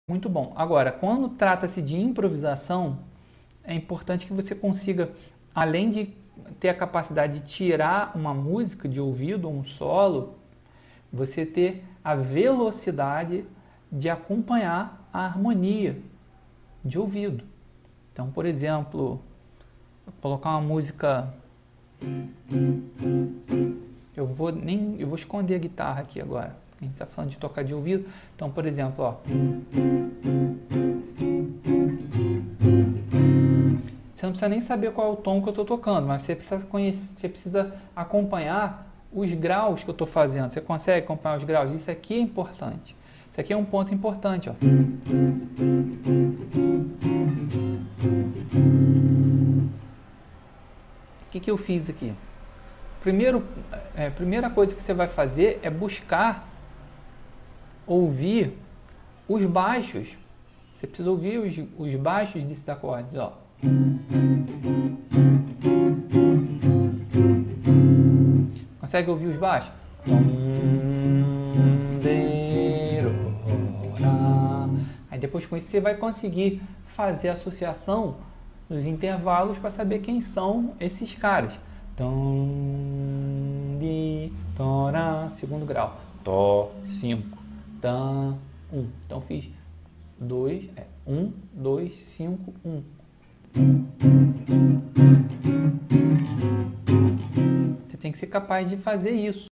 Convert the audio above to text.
Muito bom. Agora, quando trata-se de improvisação, é importante que você consiga, além de ter a capacidade de tirar uma música de ouvido, um solo, você ter a velocidade de acompanhar a harmonia de ouvido. Então, por exemplo, vou colocar uma música. Eu vou esconder a guitarra aqui agora. A gente está falando de tocar de ouvido. Então, por exemplo, ó. Você não precisa nem saber qual é o tom que eu estou tocando, mas você precisa conhecer, você precisa acompanhar os graus que eu estou fazendo. Você consegue acompanhar os graus? Isso aqui é importante. Isso aqui é um ponto importante, ó. O que eu fiz aqui? Primeira coisa que você vai fazer é buscar ouvir os baixos. Você precisa ouvir os baixos desses acordes, ó. Consegue ouvir os baixos? Aí depois com isso você vai conseguir fazer a associação nos intervalos para saber quem são esses caras. Segundo grau. Tó, 5. Tan, 1. Então fiz 2, 1, 2, 5, 1. Você tem que ser capaz de fazer isso.